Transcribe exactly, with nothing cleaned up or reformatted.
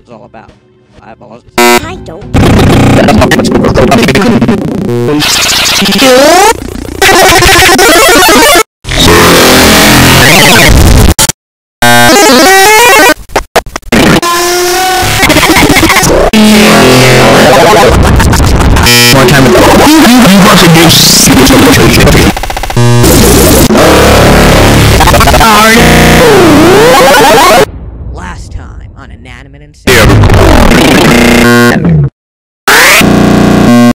is all about. I apologize. I don't. One time ago, we want to do Last time on Inanimate and